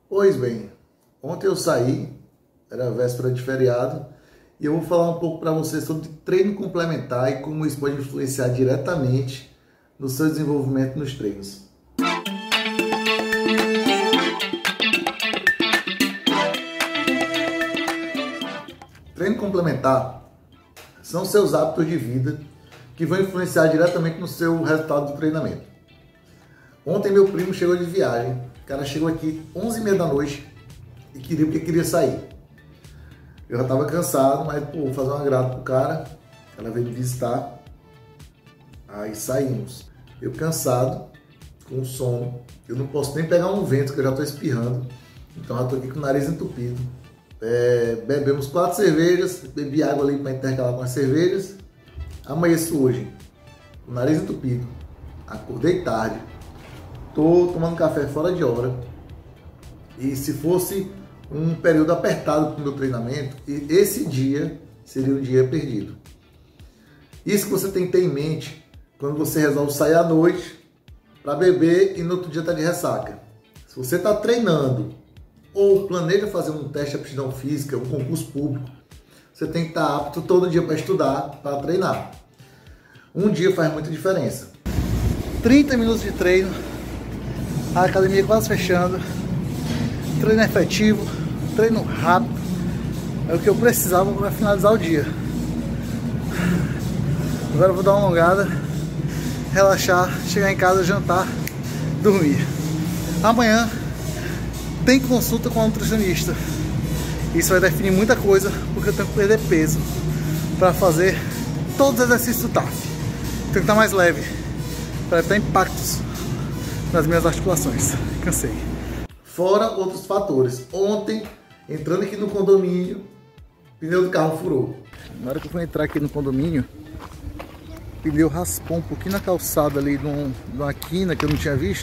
Pois bem, ontem eu saí, era véspera de feriado, e eu vou falar um pouco para vocês sobre treino complementar e como isso pode influenciar diretamente no seu desenvolvimento nos treinos. Treino complementar são seus hábitos de vida que vão influenciar diretamente no seu resultado do treinamento. Ontem meu primo chegou de viagem, o cara chegou aqui 11h30 da noite e queria sair. Eu já estava cansado, mas vou fazer um agrado pro cara, ela veio me visitar, aí saímos. Eu cansado, com sono, eu não posso nem pegar um vento que eu já estou espirrando, então já estou aqui com o nariz entupido. Bebemos 4 cervejas, bebi água ali para intercalar com as cervejas. Amanheço hoje, com o nariz entupido, acordei tarde, tô tomando café fora de hora. E se fosse um período apertado para o meu treinamento, esse dia seria um dia perdido. Isso que você tem que ter em mente quando você resolve sair à noite para beber e no outro dia tá de ressaca. Se você está treinando ou planeja fazer um teste de aptidão física, um concurso público, você tem que estar apto todo dia para estudar, para treinar. Um dia faz muita diferença. 30 minutos de treino, a academia quase fechando, treino efetivo, treino rápido, é o que eu precisava para finalizar o dia. Agora eu vou dar uma alongada, relaxar, chegar em casa, jantar, dormir. Amanhã tem consulta com a nutricionista. Isso vai definir muita coisa, porque eu tenho que perder peso para fazer todos os exercícios do TAF. Tenho que estar mais leve para evitar impactos nas minhas articulações. Cansei. Fora outros fatores. Ontem, entrando aqui no condomínio, o pneu do carro furou. Na hora que eu fui entrar aqui no condomínio, o pneu raspou um pouquinho na calçada ali de uma quina que eu não tinha visto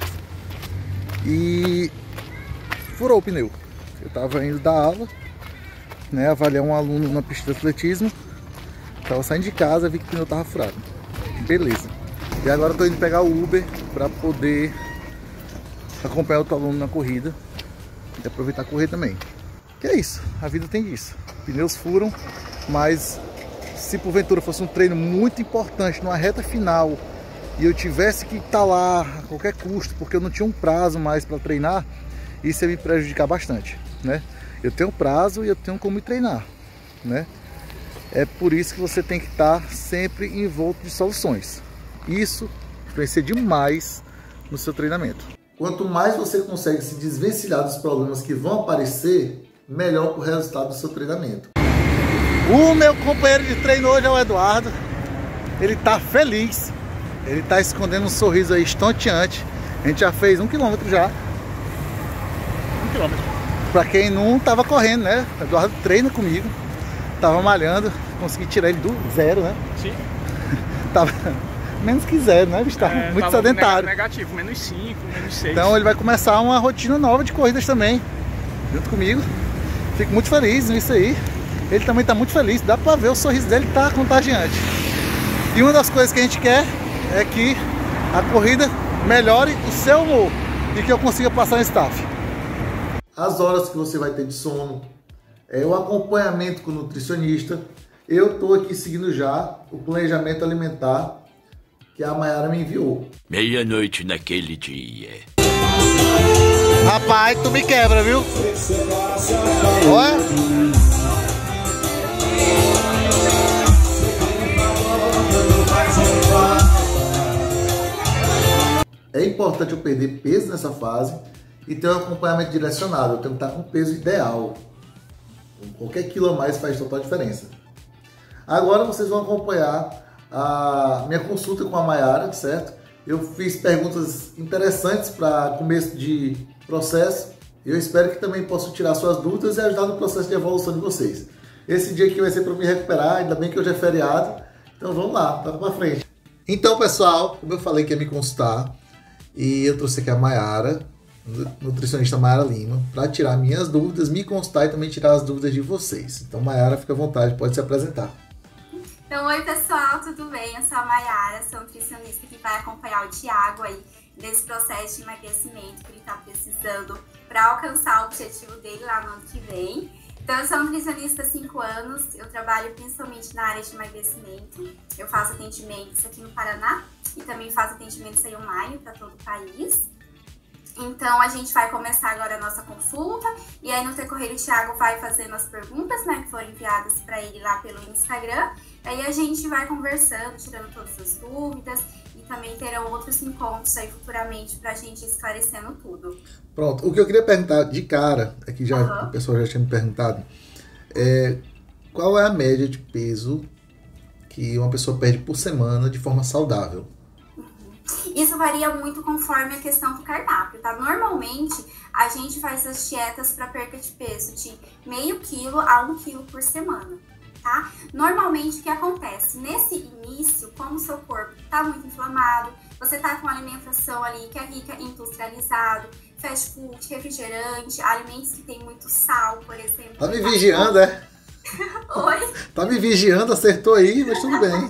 e furou o pneu. Eu estava indo dar aula, né, avaliar um aluno na pista de atletismo, estava saindo de casa, vi que o pneu estava furado. Beleza. E agora estou indo pegar o Uber para poder acompanhar outro aluno na corrida e aproveitar a correr também. Que é isso, a vida tem disso. Pneus furam, mas se porventura fosse um treino muito importante numa reta final e eu tivesse que estar lá a qualquer custo, porque eu não tinha um prazo mais para treinar, isso ia me prejudicar bastante, né? Eu tenho prazo e eu tenho como treinar, né? É por isso que você tem que estar sempre envolto de soluções. Isso influencia demais no seu treinamento. Quanto mais você consegue se desvencilhar dos problemas que vão aparecer, melhor para o resultado do seu treinamento. O meu companheiro de treino hoje é o Eduardo. Ele tá feliz. Ele tá escondendo um sorriso aí estonteante. A gente já fez 1 quilômetro já. 1 quilômetro. Pra quem não tava correndo, né? O Eduardo treina comigo. Tava malhando. Consegui tirar ele do zero, né? Sim. Tava menos que zero, né? Bicho, tava muito sedentário. Negativo, menos 5, menos 6. Então ele vai começar uma rotina nova de corridas também. Junto comigo. Fico muito feliz nisso aí. Ele também está muito feliz, dá para ver o sorriso dele tá contagiante. E uma das coisas que a gente quer é que a corrida melhore o seu humor e que eu consiga passar nesse TAF. As horas que você vai ter de sono, o acompanhamento com o nutricionista. Eu estou aqui seguindo já o planejamento alimentar que a Mayara me enviou. Meia-noite naquele dia. Rapaz, tu me quebra, viu? Olha. É importante eu perder peso nessa fase e ter um acompanhamento direcionado. Eu tenho que estar com o peso ideal. Qualquer quilo a mais faz total diferença. Agora vocês vão acompanhar a minha consulta com a Mayara, certo? Eu fiz perguntas interessantes para começo de processo. E eu espero que também possa tirar suas dúvidas e ajudar no processo de evolução de vocês. Esse dia aqui vai ser para me recuperar, ainda bem que hoje é feriado. Então vamos lá, toca para frente. Então, pessoal, como eu falei que ia me consultar, e eu trouxe aqui a Mayara, nutricionista Mayara Lima, para tirar minhas dúvidas, me consultar e também tirar as dúvidas de vocês. Então, Mayara, fica à vontade, pode se apresentar. Então, oi pessoal, tudo bem? Eu sou a Mayara, sou nutricionista que vai acompanhar o Thiago aí desse processo de emagrecimento que ele está precisando para alcançar o objetivo dele lá no ano que vem. Então, eu sou nutricionista há 5 anos, eu trabalho principalmente na área de emagrecimento. Eu faço atendimentos aqui no Paraná e também faço atendimentos aí online para todo o país. Então, a gente vai começar agora a nossa consulta e aí no decorrer o Thiago vai fazendo as perguntas, né, que foram enviadas para ele lá pelo Instagram. Aí a gente vai conversando, tirando todas as dúvidas e também terão outros encontros aí futuramente para a gente esclarecendo tudo. Pronto, o que eu queria perguntar de cara, é que já, o pessoal já tinha me perguntado, qual é a média de peso que uma pessoa perde por semana de forma saudável? Isso varia muito conforme a questão do cardápio, tá? Normalmente, a gente faz as dietas para perca de peso de meio quilo a 1 quilo por semana, tá? Normalmente, o que acontece? Nesse início, como o seu corpo tá muito inflamado, você tá com alimentação ali que é rica em industrializado, fast food, refrigerante, alimentos que tem muito sal, por exemplo. Tá me vigiando, é? Oi? Tá me vigiando, acertou aí, mas tudo bem.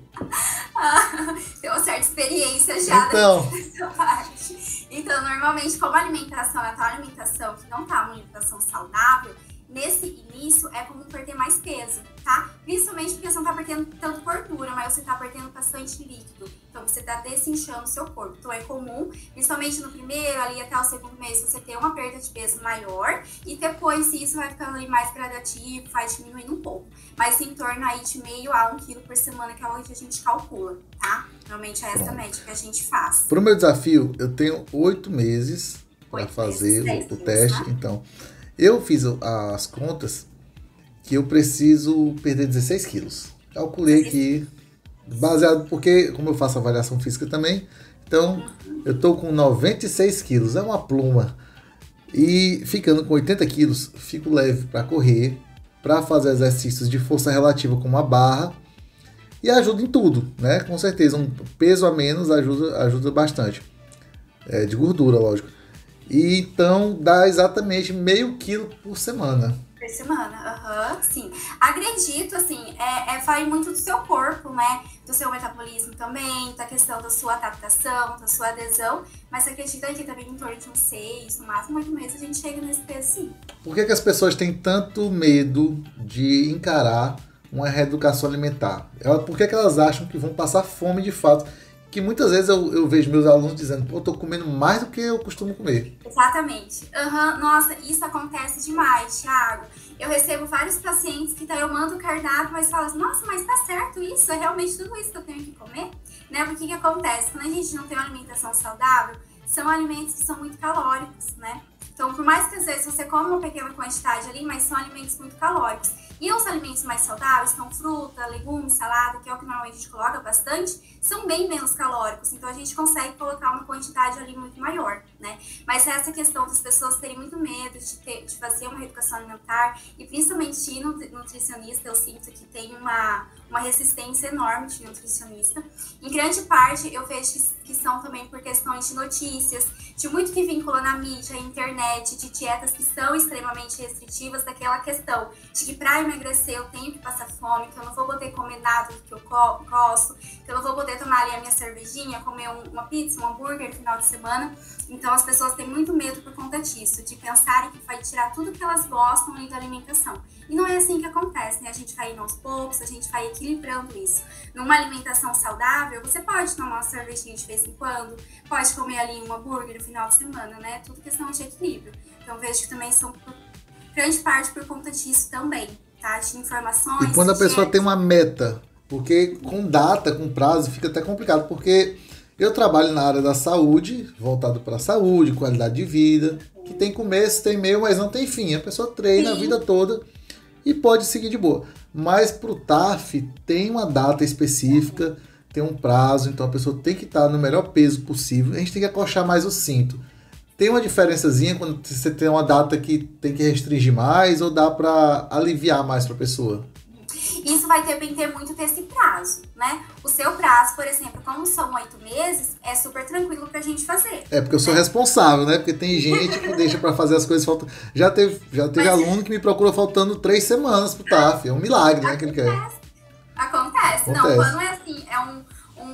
Tem uma certa experiência já nessa parte. Então, normalmente, como a alimentação é aquela alimentação que não tá uma alimentação saudável, nesse início é comum perder mais peso, tá? Principalmente porque você não tá perdendo tanto gordura, mas você tá perdendo bastante líquido. Então, você tá desinchando o seu corpo. Então, é comum, principalmente no primeiro, ali até o segundo mês, você ter uma perda de peso maior. E depois, isso vai ficando ali mais gradativo, vai diminuindo um pouco. Mas em torno aí de meio a 1 quilo por semana, que é o que a gente calcula, tá? Normalmente é essa média que a gente faz. Pro meu desafio, eu tenho 8 meses para fazer o teste, né? Então... Eu fiz as contas que eu preciso perder 16 quilos. Calculei aqui, baseado, porque como eu faço avaliação física também, então eu tô com 96 quilos, é uma pluma. E ficando com 80 quilos, fico leve para correr, para fazer exercícios de força relativa como a barra, e ajuda em tudo, né? Com certeza, um peso a menos ajuda bastante. De gordura, lógico. E então dá exatamente meio quilo por semana. Por semana, sim. Acredito, assim, vai muito do seu corpo, né? Do seu metabolismo também, da questão da sua adaptação, da sua adesão. Mas acredito que também em torno de uns 6, no máximo 8 meses, a gente chega nesse peso, sim. Por que as pessoas têm tanto medo de encarar uma reeducação alimentar? Por que elas acham que vão passar fome de fato? Que muitas vezes eu vejo meus alunos dizendo, pô, eu tô comendo mais do que eu costumo comer. Exatamente. Nossa, isso acontece demais, Thiago. Eu recebo vários pacientes que eu mando o cardápio, mas falam, nossa, mas tá certo isso? É realmente tudo isso que eu tenho que comer? Né? Porque que acontece? Quando a gente não tem uma alimentação saudável, são alimentos que são muito calóricos, né? Então, por mais que às vezes você come uma pequena quantidade ali, mas são alimentos muito calóricos. E os alimentos mais saudáveis, como fruta, legumes, salada, que é o que normalmente a gente coloca bastante, são bem menos calóricos. Então, a gente consegue colocar uma quantidade ali muito maior, né? Mas essa questão das pessoas terem muito medo de fazer uma reeducação alimentar, e principalmente de ir no nutricionista, eu sinto que tem uma resistência enorme de nutricionista. Em grande parte, eu vejo que são também por questões de notícias, de muito que vincula na mídia, internet, de dietas que são extremamente restritivas, daquela questão de que para emagrecer eu tenho que passar fome, que eu não vou poder comer nada do que eu gosto, que eu não vou poder tomar ali a minha cervejinha, comer uma pizza, um hambúrguer no final de semana. Então as pessoas têm muito medo por conta disso, de pensarem que vai tirar tudo que elas gostam ali da alimentação. E não é assim que acontece, né? A gente vai indo aos poucos, a gente vai equilibrando isso. Numa alimentação saudável, você pode tomar uma cervejinha de vez em quando, pode comer ali um hambúrguer no final de semana, né? Tudo questão de equilíbrio. Então vejo que também são grande parte por conta disso também, tá? De informações. E quando a pessoa tem uma meta, porque com data, com prazo, fica até complicado, porque eu trabalho na área da saúde, voltado para a saúde, qualidade de vida, que tem começo, tem meio, mas não tem fim. A pessoa treina a vida toda e pode seguir de boa. Mas para o TAF tem uma data específica, tem um prazo, então a pessoa tem que estar no melhor peso possível. A gente tem que acochar mais o cinto. Tem uma diferençazinha quando você tem uma data que tem que restringir mais ou dá para aliviar mais para a pessoa? Isso vai depender muito desse prazo, né? O seu prazo, por exemplo, como são 8 meses, é super tranquilo pra gente fazer. É, porque eu sou responsável, né? Porque tem gente que deixa pra fazer as coisas faltando. Já teve aluno que me procura faltando 3 semanas pro TAF. É um milagre, né? Que ele quer. Acontece. Não, quando é assim, é um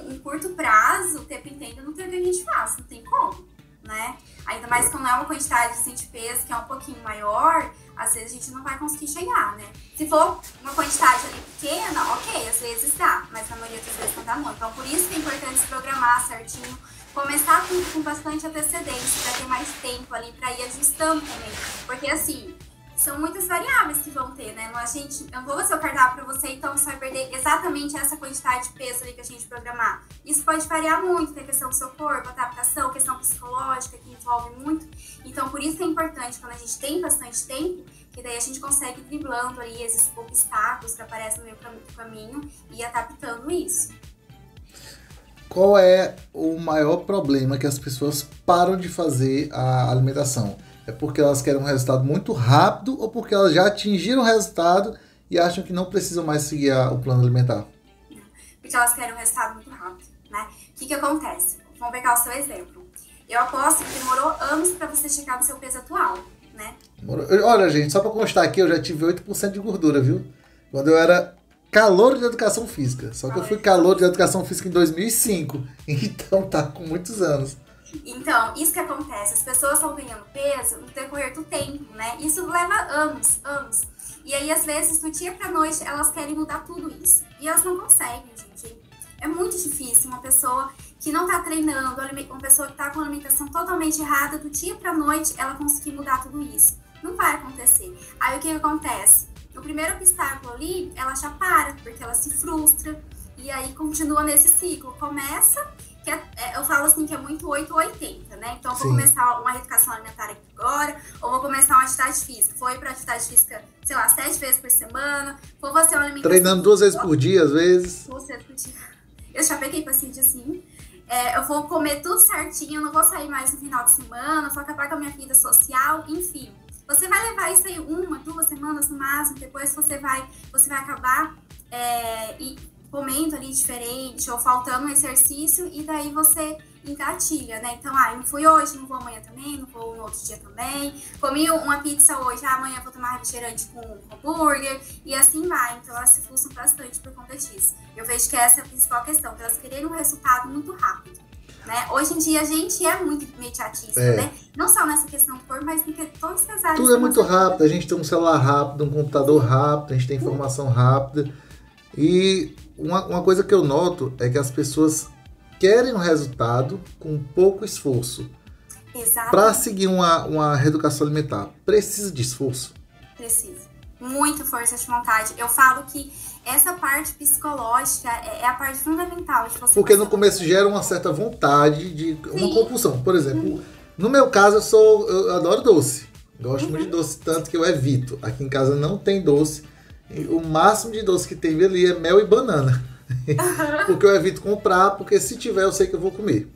um curto prazo, o tempo inteiro não tem o que a gente faz, não tem como, né? Ainda mais quando é uma quantidade assim, de peso que é um pouquinho maior, às vezes a gente não vai conseguir chegar, né? Se for uma quantidade ali pequena, ok, às vezes dá, mas na maioria das vezes não dá muito. Então, por isso que é importante se programar certinho, começar tudo com bastante antecedência, para ter mais tempo ali, para ir ajustando também. Porque, assim, são muitas variáveis que vão ter, né? Eu não vou fazer o cardápio para você, então você vai perder exatamente essa quantidade de peso ali que a gente programar. Isso pode variar muito, tem a questão do seu corpo, adaptação, questão psicológica, que envolve muito. Então, por isso que é importante, quando a gente tem bastante tempo, que daí a gente consegue ir driblando ali esses obstáculos que aparecem no meio do caminho e adaptando isso. Qual é o maior problema que as pessoas param de fazer a alimentação? É porque elas querem um resultado muito rápido ou porque elas já atingiram o resultado e acham que não precisam mais seguir o plano alimentar? Porque elas querem um resultado muito rápido, né? O que acontece? Vamos pegar o seu exemplo. Eu aposto que demorou anos para você chegar no seu peso atual, né? Olha, gente, só para constar aqui, eu já tive 8% de gordura, viu? Quando eu era calouro de educação física. Só que eu fui calouro de educação física em 2005. Então tá com muitos anos. Então, isso que acontece, as pessoas estão ganhando peso no decorrer do tempo, né? Isso leva anos. E aí, às vezes, do dia pra noite, elas querem mudar tudo isso. E elas não conseguem, gente. É muito difícil uma pessoa que não tá treinando, uma pessoa que tá com a alimentação totalmente errada, do dia pra noite, ela conseguir mudar tudo isso. Não vai acontecer. Aí, o que acontece? No primeiro obstáculo ali, ela já para, porque ela se frustra. E aí, continua nesse ciclo. Começa... eu falo assim que é muito 8 ou 80, né? Então eu vou começar uma reeducação alimentar aqui agora, ou vou começar uma atividade física. Foi pra atividade física, sei lá, 7 vezes por semana. Vou fazer uma alimentação... Treinando 2 vezes por dia, às vezes. 2 vezes por dia. Eu já peguei paciente assim. Eu vou comer tudo certinho, eu não vou sair mais no final de semana, vou acabar com a minha vida social, enfim. Você vai levar isso aí 1, 2 semanas no máximo, depois você vai acabar comendo ali diferente ou faltando um exercício e daí você engatilha, né? Então, eu não fui hoje, não vou amanhã também, não vou no outro dia também. Comi uma pizza hoje, amanhã vou tomar refrigerante com hambúrguer e assim vai. Então, elas se frustram bastante por conta disso. Eu vejo que essa é a principal questão, que elas querem um resultado muito rápido, né? Hoje em dia a gente é muito imediatista, né? Não só nessa questão do corpo, mas em todas as áreas. Tudo é muito rápido, a gente tem um celular rápido, um computador rápido, a gente tem informação rápida. E uma coisa que eu noto é que as pessoas querem um resultado com pouco esforço. Exato. Para seguir uma reeducação alimentar, precisa de esforço? Precisa. Muita força de vontade. Eu falo que essa parte psicológica é a parte fundamental de você. Porque no começo gera uma certa vontade de uma compulsão. Por exemplo, no meu caso eu adoro doce. Gosto muito de doce, tanto que eu evito. Aqui em casa não tem doce. O máximo de doce que tem ali é mel e banana. Porque eu evito comprar, porque se tiver eu sei que eu vou comer.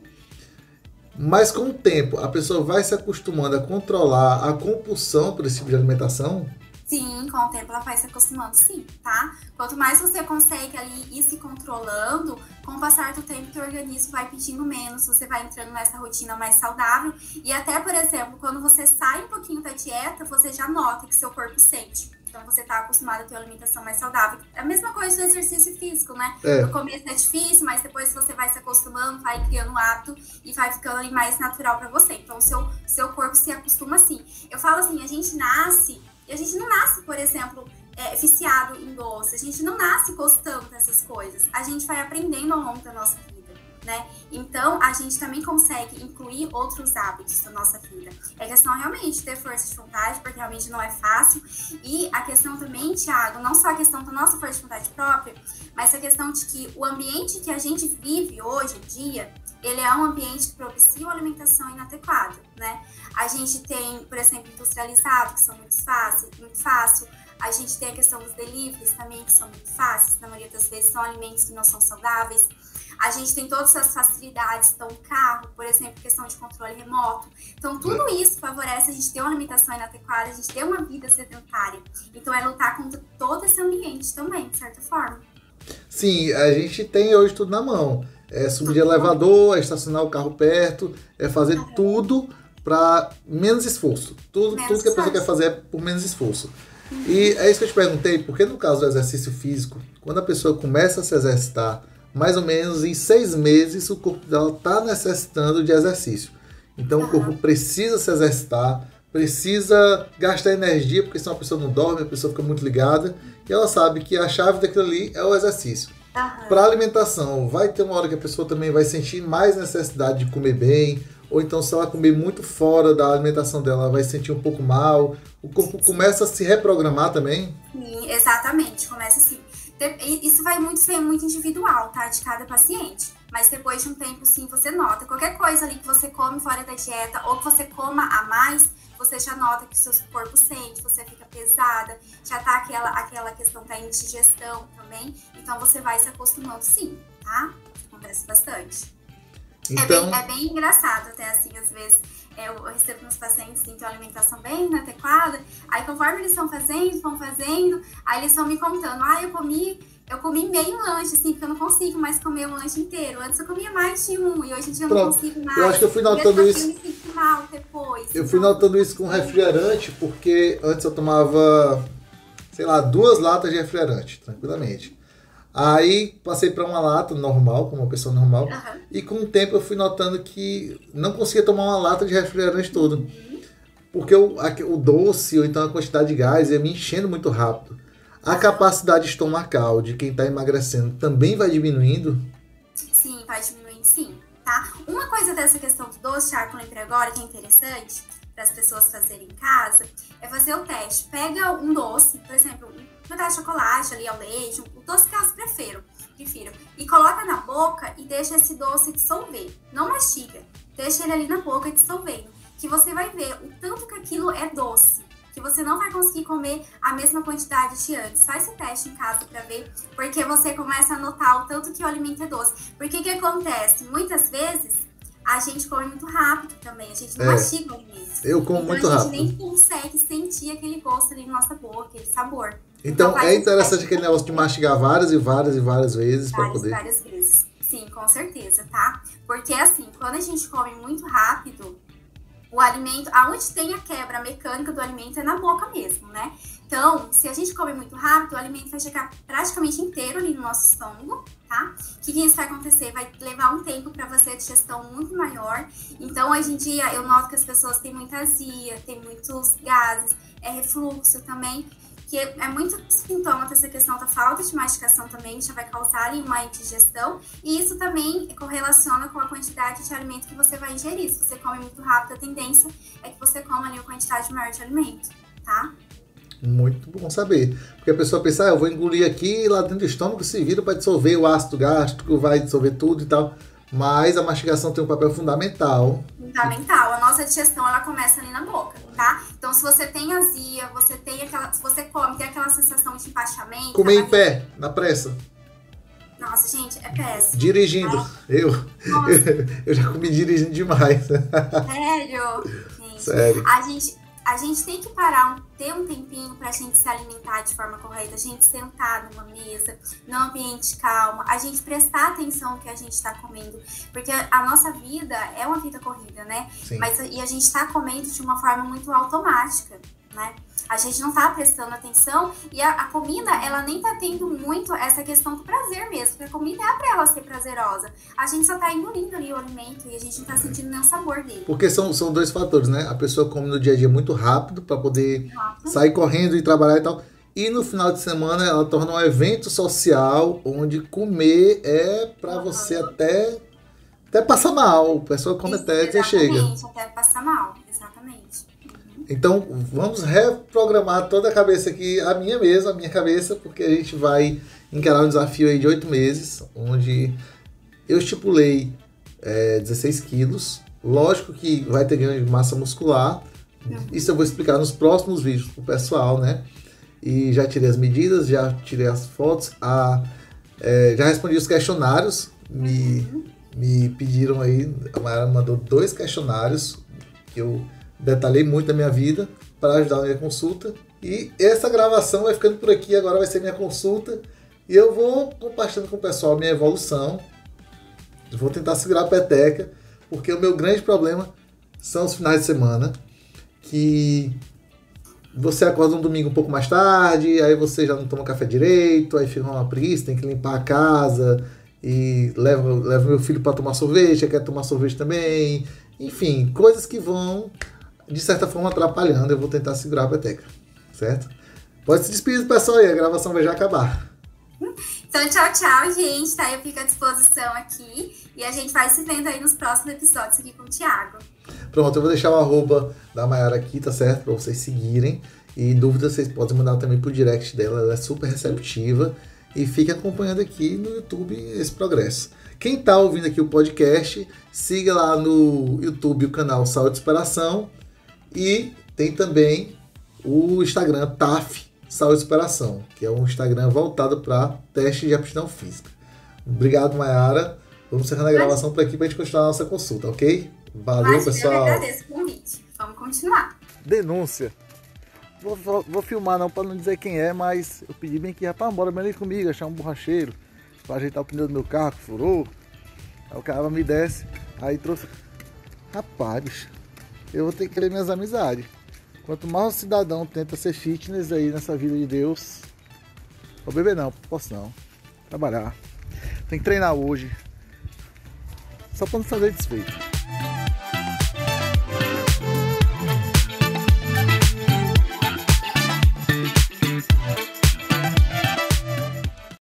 Mas com o tempo, a pessoa vai se acostumando a controlar a compulsão por esse tipo de alimentação. Sim, com o tempo ela vai se acostumando, sim, tá? Quanto mais você consegue ali ir se controlando, com o passar do tempo teu organismo vai pedindo menos, você vai entrando nessa rotina mais saudável. E até, por exemplo, quando você sai um pouquinho da dieta, você já nota que seu corpo sente. Então você tá acostumado a ter uma alimentação mais saudável. É a mesma coisa do exercício físico, né? No começo é difícil, mas depois você vai se acostumando, vai criando um hábito e vai ficando ali mais natural pra você. Então o seu corpo se acostuma assim. Eu falo assim, a gente não nasce, por exemplo, viciado em doce. A gente não nasce gostando dessas coisas. A gente vai aprendendo ao longo da nossa vida, né? Então, a gente também consegue incluir outros hábitos da nossa vida. É questão realmente de ter força de vontade, porque realmente não é fácil. E a questão também, Thiago, não só a questão da nossa força de vontade própria, mas a questão de que o ambiente que a gente vive hoje em dia, ele é um ambiente que propicia uma alimentação inadequada, né? A gente tem, por exemplo, industrializado, que são muito fácil. A gente tem a questão dos deliveries também, que são muito fáceis. Na maioria das vezes são alimentos que não são saudáveis. A gente tem todas as facilidades, então carro, por exemplo, questão de controle remoto. Então tudo isso favorece a gente ter uma alimentação inadequada, a gente ter uma vida sedentária. Então é lutar contra todo esse ambiente também, de certa forma. Sim, a gente tem hoje tudo na mão. É subir de elevador, é estacionar o carro perto, é fazer tudo para menos esforço. Tudo que a pessoa quer fazer é por menos esforço. E é isso que eu te perguntei, porque no caso do exercício físico, quando a pessoa começa a se exercitar mais ou menos em 6 meses o corpo dela está necessitando de exercício. Então o corpo precisa se exercitar, precisa gastar energia, porque senão a pessoa não dorme, a pessoa fica muito ligada, e ela sabe que a chave daquilo ali é o exercício. Para alimentação, vai ter uma hora que a pessoa também vai sentir mais necessidade de comer bem, ou então se ela comer muito fora da alimentação dela, ela vai sentir um pouco mal. O corpo começa a se reprogramar também. Sim, exatamente, começa assim. Isso vai muito ser muito individual, tá? De cada paciente. Mas depois de um tempo, sim, você nota. Qualquer coisa ali que você come fora da dieta ou que você coma a mais, você já nota que o seu corpo sente, você fica pesada, já tá aquela questão da indigestão também. Então você vai se acostumando, sim, tá? Acontece bastante. Então... É bem engraçado até, assim, às vezes. Eu recebo meus pacientes que têm uma alimentação bem inadequada, aí conforme eles vão fazendo, aí eles vão me contando, eu comi meio lanche, assim, porque eu não consigo mais comer o lanche inteiro. Antes eu comia mais de um, e hoje em dia eu não consigo mais. Eu acho que eu fui notando isso. Eu me sinto mal depois. Eu fui notando isso com refrigerante, porque antes eu tomava, 2 latas de refrigerante, tranquilamente. Aí passei para uma lata normal, como uma pessoa normal, e com o tempo eu fui notando que não conseguia tomar uma lata de refrigerante todo. Porque o doce, ou então a quantidade de gás, ia me enchendo muito rápido. A capacidade estomacal de quem está emagrecendo também vai diminuindo? Sim, vai diminuindo sim, tá? Uma coisa dessa questão do doce, Thiago, que eu lembrei agora, que é interessante para as pessoas fazerem em casa, é fazer o teste. Pega um doce, por exemplo, um pedaço de chocolate ali ao leite, o doce que elas prefiro, e coloca na boca e deixa esse doce dissolver. Não mastiga, deixa ele ali na boca dissolvendo, que você vai ver o tanto que aquilo é doce, que você não vai conseguir comer a mesma quantidade de antes. Faz o teste em casa pra ver, porque você começa a notar o tanto que o alimento é doce. Porque que acontece? Muitas vezes a gente come muito rápido também, a gente não mastiga o alimento. Eu como muito rápido. A gente nem consegue sentir aquele gosto ali na nossa boca, aquele sabor. Então é interessante aquele negócio de mastigar várias vezes para poder... Várias vezes, sim, com certeza, tá? Porque assim, quando a gente come muito rápido, o alimento, aonde tem a quebra mecânica do alimento é na boca mesmo, né? Então, se a gente come muito rápido, o alimento vai chegar praticamente inteiro ali no nosso estômago, tá? O que isso vai acontecer? Vai levar um tempo para fazer a digestão muito maior. Então, hoje em dia, eu noto que as pessoas têm muita azia, tem muitos gases, refluxo também, que é muito sintoma dessa questão da falta de mastigação também, já vai causar ali uma indigestão, e isso também correlaciona com a quantidade de alimento que você vai ingerir. Se você come muito rápido, a tendência é que você coma ali uma quantidade maior de alimento, tá? Muito bom saber, porque a pessoa pensa, eu vou engolir aqui e lá dentro do estômago se vira para dissolver o ácido gástrico, vai dissolver tudo e tal, mas a mastigação tem um papel fundamental. Fundamental, a nossa digestão ela começa ali na boca, tá? Então se você tem azia, se você come, tem aquela sensação de empachamento. Comer em pé, na pressa. Nossa, gente, é péssimo. Dirigindo, eu já comi dirigindo demais. Sério? Gente, sério. A gente tem que parar, ter um tempinho pra gente se alimentar de forma correta, a gente sentar numa mesa, num ambiente calmo, a gente prestar atenção no que a gente tá comendo, porque a nossa vida é uma vida corrida, né? Sim. E a gente tá comendo de uma forma muito automática, né? A gente não tá prestando atenção e a comida, ela nem tá tendo muito essa questão do prazer mesmo, porque a comida é pra ela ser prazerosa. A gente só tá engolindo ali o alimento e a gente não tá sentindo nem o sabor dele. Porque são 2 fatores, né? A pessoa come no dia a dia muito rápido pra poder sair correndo e trabalhar e tal. E no final de semana ela torna um evento social onde comer é pra você até passar mal. A pessoa come até dizer chega. Exatamente, até passar mal, exatamente. Então, vamos reprogramar toda a cabeça aqui, a minha cabeça, porque a gente vai encarar um desafio aí de 8 meses, onde eu estipulei 16 quilos. Lógico que vai ter ganho de massa muscular. Isso eu vou explicar nos próximos vídeos pro pessoal, né? E já tirei as medidas, já tirei as fotos, já respondi os questionários. Me pediram aí, a Mayara mandou 2 questionários que eu detalhei muito da minha vida para ajudar na minha consulta. E essa gravação vai ficando por aqui, agora vai ser minha consulta. E eu vou compartilhando com o pessoal a minha evolução. Vou tentar segurar a peteca, porque o meu grande problema são os finais de semana, que você acorda um domingo um pouco mais tarde, aí você já não toma café direito, aí fica uma preguiça, tem que limpar a casa, e levo meu filho para tomar sorvete, quer tomar sorvete também. Enfim, coisas que vão, de certa forma, atrapalhando. Eu vou tentar segurar a peteca, certo? Pode se despedir do pessoal aí, a gravação vai já acabar. Então, tchau, gente, tá? Eu fico à disposição aqui e a gente vai se vendo aí nos próximos episódios aqui com o Thiago. Pronto, eu vou deixar o arroba da Mayara aqui, tá certo? Pra vocês seguirem. E dúvidas vocês podem mandar também pro direct dela, ela é super receptiva. E fique acompanhando aqui no YouTube esse progresso. Quem tá ouvindo aqui o podcast, siga lá no YouTube o canal Saúde e Superação. E tem também o Instagram TAF Saúde e Superação, que é um Instagram voltado para teste de aptidão física. Obrigado, Mayara. Vamos encerrando a gravação por aqui para a gente continuar a nossa consulta, ok? Valeu, pessoal. Eu agradeço o convite. Vamos continuar. Denúncia. Vou filmar não para não dizer quem é, mas eu pedi bem que, rapaz, bora ali comigo, achar um borracheiro para ajeitar o pneu do meu carro que furou. Aí o cara me desce, aí trouxe. Rapaz, bicho, eu vou ter que querer minhas amizades. Quanto mais o cidadão tenta ser fitness aí nessa vida de Deus. Vou beber não, posso não. Trabalhar. Tem que treinar hoje. Só para não fazer desfeito.